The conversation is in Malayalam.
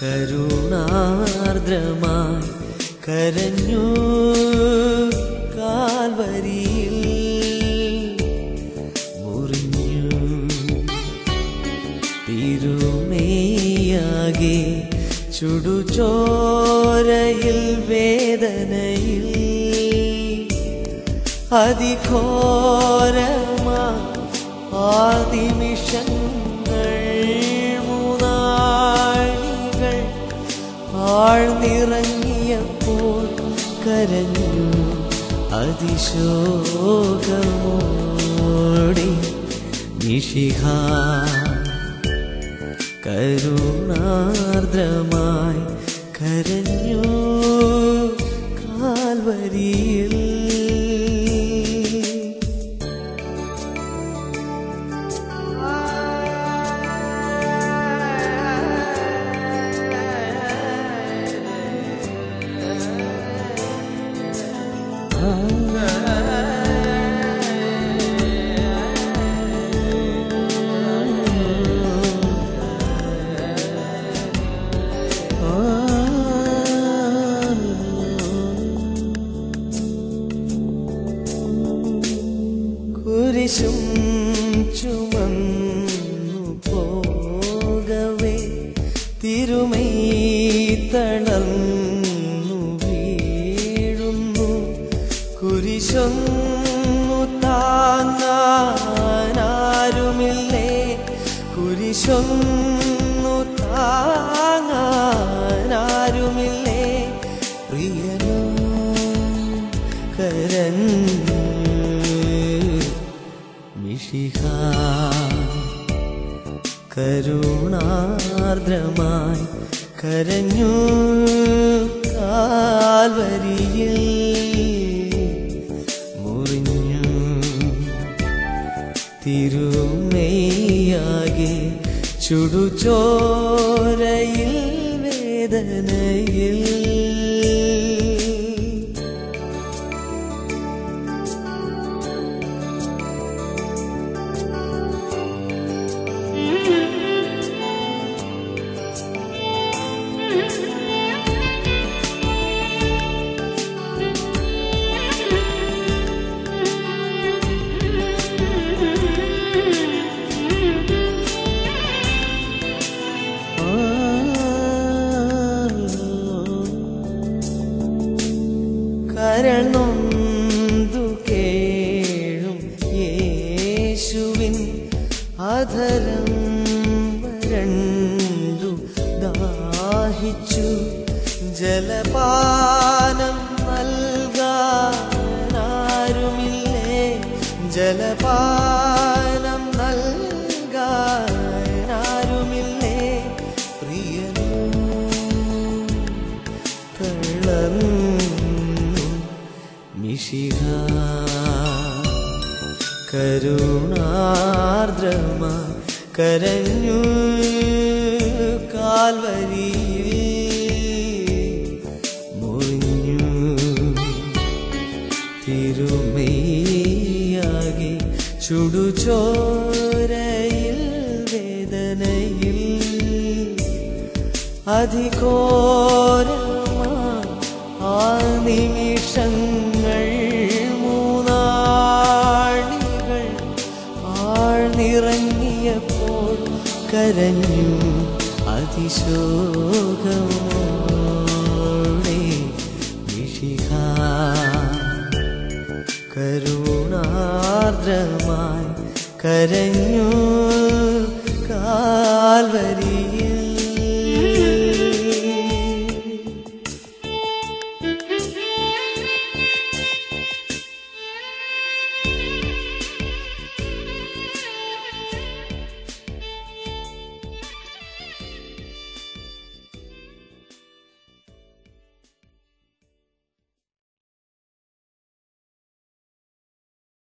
കരുണാർദ്രമായി കരഞ്ഞു കാൽവരിയിൽ മുറിഞ്ഞു തിരുമേയാകെ ചുടുചോരയിൽ വേദനയിൽ അതിഘോരമാ ആ നിമിഷങ്ങൾ മൂന്നാഴികൾ ആഴ്ന്നിറങ്ങിയപ്പോൾ കരഞ്ഞു അതിശോകമോടെ മിശിഹ കരുണാർദ്രമായി കരഞ്ഞു കാൽവരിയിൽ. കുരിശും ചുമന്നു പോകവേ തിരുമൈ തളർന്നു വീഴുന്നു. കുരിശൊന്നു താങ്ങാനാരുമില്ലേ, കുരിശൊന്നു താങ്ങാനാരുമില്ലേ, പ്രിയനോ കരഞ്ഞു മിശിഹ കരുണാർദ്രമായി കരഞ്ഞു കാൽവരിയിൽ മുറിഞ്ഞു തിരുമേയാകെ ചുടുചോരയിൽ വേദനയിൽ. കരൾ നൊന്തു കേഴും യേശുവിൻ അധരം വരണ്ടു ദാഹിച്ചു. ജലപാനം നൽകാനാരുമില്ലേ, ജലപാനം നൽകാനാരുമില്ലേ, പ്രിയനോ തളർന്നു മിശിഹ കരുണാർദ്രമായി കരഞ്ഞു കാൽവരിയിൽ മുറിഞ്ഞു തിരുമേയാകെ ചുടുചോരയിൽ വേദനയിൽ അതിഘോരമാ ആ നിമിഷങ്ങൾ മൂന്നാഴികൾ ആഴ്ന്നിറങ്ങിയപ്പോൾ കരഞ്ഞു അതിശോകമോടെ മിശിഹ കരുണാർദ്രമായി കരഞ്ഞു കാൽവരി.